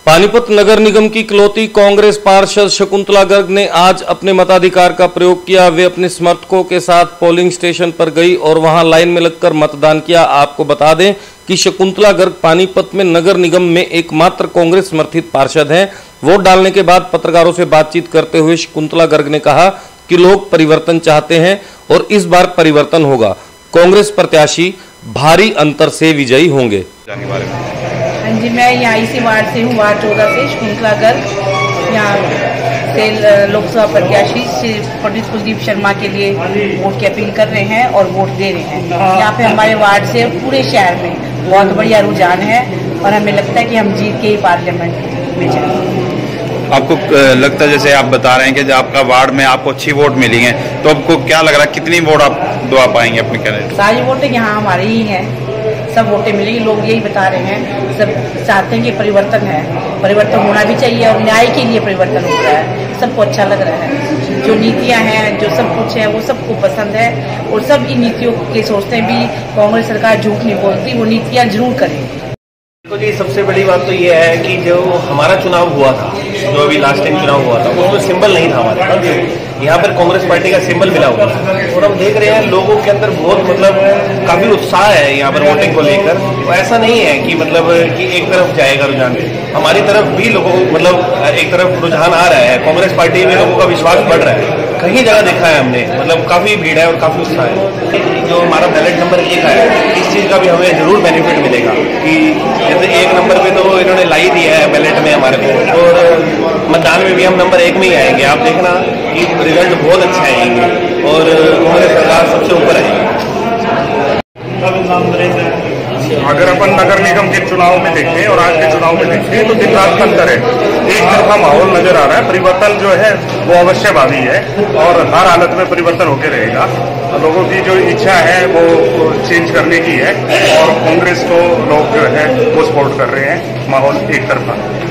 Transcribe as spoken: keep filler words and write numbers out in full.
पानीपत नगर निगम की इकलौती कांग्रेस पार्षद शकुंतला गर्ग ने आज अपने मताधिकार का प्रयोग किया। वे अपने समर्थकों के साथ पोलिंग स्टेशन पर गई और वहां लाइन में लगकर मतदान किया। आपको बता दें कि शकुंतला गर्ग पानीपत में नगर निगम में एकमात्र कांग्रेस समर्थित पार्षद हैं। वोट डालने के बाद पत्रकारों से बातचीत करते हुए शकुंतला गर्ग ने कहा कि लोग परिवर्तन चाहते हैं और इस बार परिवर्तन होगा। कांग्रेस प्रत्याशी भारी अंतर से विजयी होंगे। हाँ जी, मैं यहाँ इसी वार्ड से हूँ, वार्ड चौदह से शकुंतला गर्ग। यहाँ से लोकसभा प्रत्याशी श्री पंडित कुलदीप शर्मा के लिए वोट की अपील कर रहे हैं और वोट दे रहे हैं। यहाँ पे हमारे वार्ड से पूरे शहर में बहुत बढ़िया रुझान है और हमें लगता है कि हम जीत के ही पार्लियामेंट में जाएंगे। आपको लगता है, जैसे आप बता रहे हैं कि आपका वार्ड में आपको अच्छी वोट मिली है, तो आपको क्या लग रहा है कितनी वोट आप दुआ पाएंगे अपने कैंडिडेट? सारी वोटें यहाँ हमारी ही हैं, सब वोटें मिलेंगी। लोग यही बता रहे हैं, सब चाहते हैं कि परिवर्तन है, परिवर्तन होना भी चाहिए और न्याय के लिए परिवर्तन हो रहा है। सबको अच्छा लग रहा है, जो नीतियां हैं, जो सब कुछ है वो सबको पसंद है और सब इन नीतियों के सोचते हैं भी कांग्रेस सरकार झूठ नहीं बोलती, वो नीतियां जरूर करेगी। तो जी सबसे बड़ी बात तो ये है कि जो हमारा चुनाव हुआ था, जो अभी लास्ट टाइम चुनाव हुआ था, उसमें सिंबल नहीं था हमारे पास। यहाँ पर कांग्रेस पार्टी का सिंबल मिला हुआ है और हम देख रहे हैं लोगों के अंदर बहुत मतलब काफी उत्साह है यहाँ पर वोटिंग को लेकर। तो ऐसा नहीं है कि मतलब कि एक तरफ जाएगा रुझान, हमारी तरफ भी लोगों मतलब एक तरफ रुझान आ रहा है। कांग्रेस पार्टी में लोगों का विश्वास बढ़ रहा है, कई जगह देखा है हमने, मतलब काफी भीड़ है और काफी उत्साह है। जो हमारा बैलेट नंबर एक है, इस चीज का भी हमें जरूर बेनिफिट मिलेगा कि जैसे एक नंबर पे तो इन्होंने ला ही दिया है बैलेट में हमारे को, और मतदान में भी हम नंबर एक में ही आएंगे। आप देखना कि रिजल्ट बहुत अच्छा आएंगे और कांग्रेस सरकार सबसे ऊपर आएगी। अगर अपन नगर निगम के चुनाव में देखें और आज के चुनाव में देखें तो दिन रात का अंतर है, एक तरफा माहौल नजर आ रहा है। परिवर्तन जो है वो अवश्यवादी है और हर हालत में परिवर्तन होकर रहेगा। लोगों की जो इच्छा है वो चेंज करने की है और कांग्रेस को लोग जो है वो सपोर्ट कर रहे हैं। माहौल एक तरफा